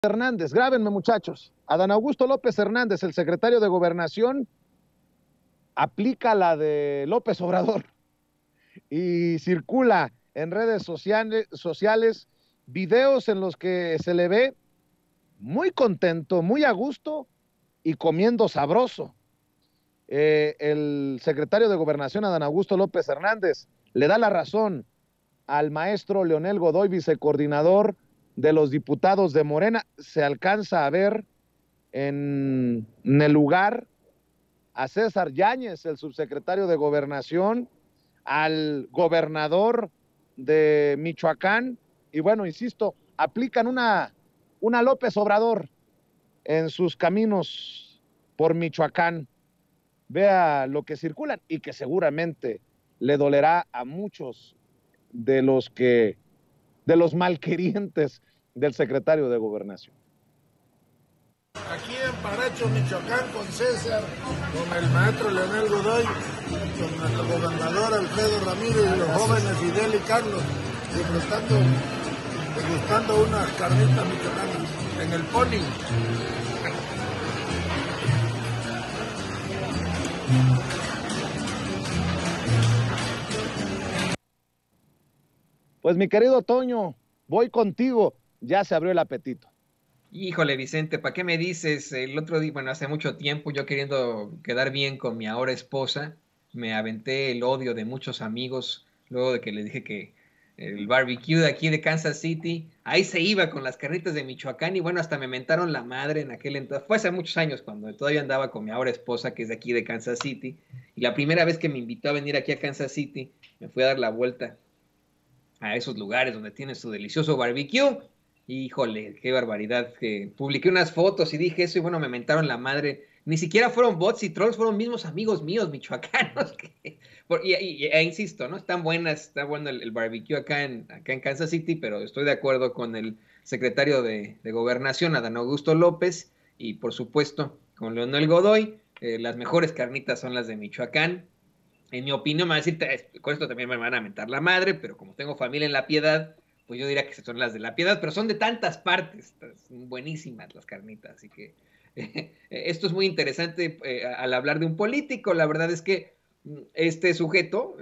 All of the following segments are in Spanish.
Hernández, grábenme muchachos, Adán Augusto López Hernández, el secretario de Gobernación, aplica la de López Obrador y circula en redes sociales videos en los que se le ve muy contento, muy a gusto y comiendo sabroso. El secretario de Gobernación, Adán Augusto López Hernández, le da la razón al maestro Leonel Godoy, vicecoordinador de los diputados de Morena. Se alcanza a ver en el lugar a César Yáñez, el subsecretario de Gobernación, al gobernador de Michoacán, y bueno, insisto, aplican una López Obrador en sus caminos por Michoacán. Vea lo que circulan y que seguramente le dolerá a muchos de los malquerientes del secretario de Gobernación. Aquí en Paracho, Michoacán, con César, con el maestro Leonel Godoy, con el gobernador Alfredo Ramírez y los jóvenes Fidel y Carlos, disfrutando, degustando unas carnitas michoacanas en el Pony. Pues mi querido Toño, voy contigo, ya se abrió el apetito. Híjole, Vicente, ¿para qué me dices? El otro día, bueno, hace mucho tiempo, yo queriendo quedar bien con mi ahora esposa, me aventé el odio de muchos amigos, luego de que le dije que el barbecue de aquí de Kansas City, ahí se iba con las carnitas de Michoacán y bueno, hasta me mentaron la madre en aquel entonces, fue hace muchos años cuando todavía andaba con mi ahora esposa, que es de aquí de Kansas City, y la primera vez que me invitó a venir aquí a Kansas City, me fui a dar la vuelta a esos lugares donde tienen su delicioso barbecue. Híjole, qué barbaridad. Que publiqué unas fotos y dije eso y bueno, me mentaron la madre. Ni siquiera fueron bots y trolls, fueron mismos amigos míos michoacanos. Insisto, ¿no? Están buenas, está bueno el barbecue acá en Kansas City, pero estoy de acuerdo con el secretario de Gobernación, Adán Augusto López, y por supuesto con Leonel Godoy. Las mejores carnitas son las de Michoacán. En mi opinión, me van a decir, con esto también me van a mentar la madre, pero como tengo familia en La Piedad, pues yo diría que son las de La Piedad, pero son de tantas partes, son buenísimas las carnitas, así que esto es muy interesante al hablar de un político. La verdad es que este sujeto,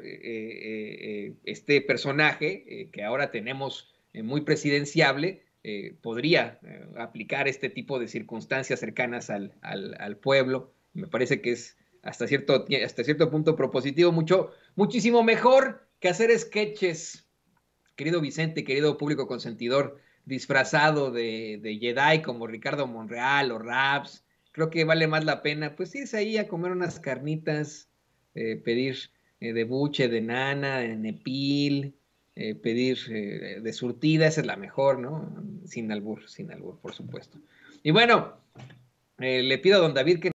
este personaje que ahora tenemos muy presidenciable, podría aplicar este tipo de circunstancias cercanas al pueblo. Me parece que es hasta cierto punto propositivo, muchísimo mejor que hacer sketches, querido Vicente, querido público consentidor, disfrazado de Jedi como Ricardo Monreal o Raps. Creo que vale más la pena pues irse ahí a comer unas carnitas, pedir de buche, de nana, de nepil, pedir de surtida, esa es la mejor, ¿no? Sin albur, por supuesto. Y bueno, le pido a don David que